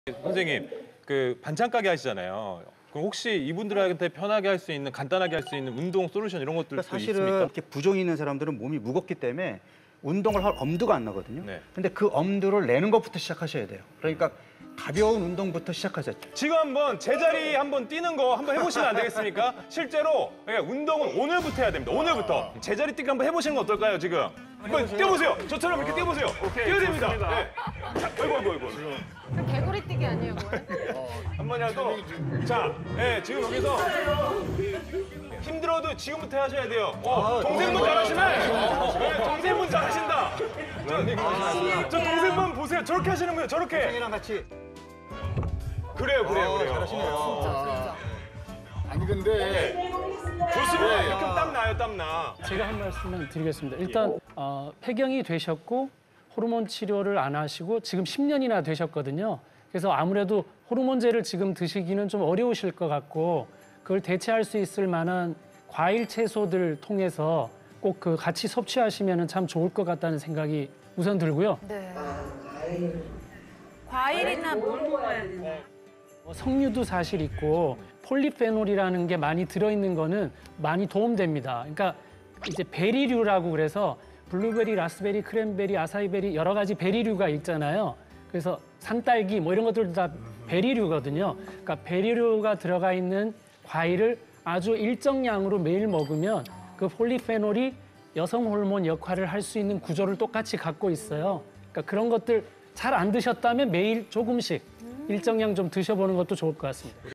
선생님, 그 반찬 가게 하시잖아요. 그럼 혹시 이분들한테 편하게 할 수 있는, 간단하게 할 수 있는 운동 솔루션 이런 것들도 그러니까 사실은 있습니까? 이렇게 부종이 있는 사람들은 몸이 무겁기 때문에 운동을 할 엄두가 안 나거든요. 네. 근데 그 엄두를 내는 것부터 시작하셔야 돼요. 그러니까 가벼운 운동부터 시작하셨죠. 지금 한번 제자리 한번 뛰는 거 한번 해보시면 안 되겠습니까? 실제로 운동은 오늘부터 해야 됩니다. 오늘부터. 제자리 뛰기 한번 해보시는 건 어떨까요, 지금? 한번 뛰어보세요. 저처럼 이렇게 뛰어보세요. 뛰어야 됩니다. 네. 자, 아이고. 개구리 뛰기 아니에요, 그거는? 한 번이라도. 자, 네, 지금 여기서 힘들어도 지금부터 하셔야 돼요. 동생분 잘하시네. 네, 동생분 잘하신다. 저 동생분 보세요. 저렇게 하시는 거예요, 저렇게. 형이랑 같이. 그래요. 잘하시네요. 아니 근데 좋습니다. 이렇게 하면 땀 나요, 땀 나. 제가 한 말씀을 드리겠습니다. 일단 폐경이 되셨고 호르몬 치료를 안 하시고 지금 10년이나 되셨거든요. 그래서 아무래도 호르몬제를 지금 드시기는 좀 어려우실 것 같고 그걸 대체할 수 있을 만한 과일 채소들 통해서 꼭 그 같이 섭취하시면 참 좋을 것 같다는 생각이 우선 들고요. 네. 과일이나 뭘 먹어야 되나? 석류도 사실 있고 폴리페놀이라는 게 많이 들어있는 거는 많이 도움됩니다. 그러니까 이제 베리류라고 그래서 블루베리, 라스베리, 크랜베리, 아사이베리 여러 가지 베리류가 있잖아요. 그래서 산딸기 뭐 이런 것들도 다 베리류거든요. 그러니까 베리류가 들어가 있는 과일을 아주 일정량으로 매일 먹으면 그 폴리페놀이 여성 호르몬 역할을 할 수 있는 구조를 똑같이 갖고 있어요. 그러니까 그런 것들 잘 안 드셨다면 매일 조금씩 일정량 좀 드셔보는 것도 좋을 것 같습니다.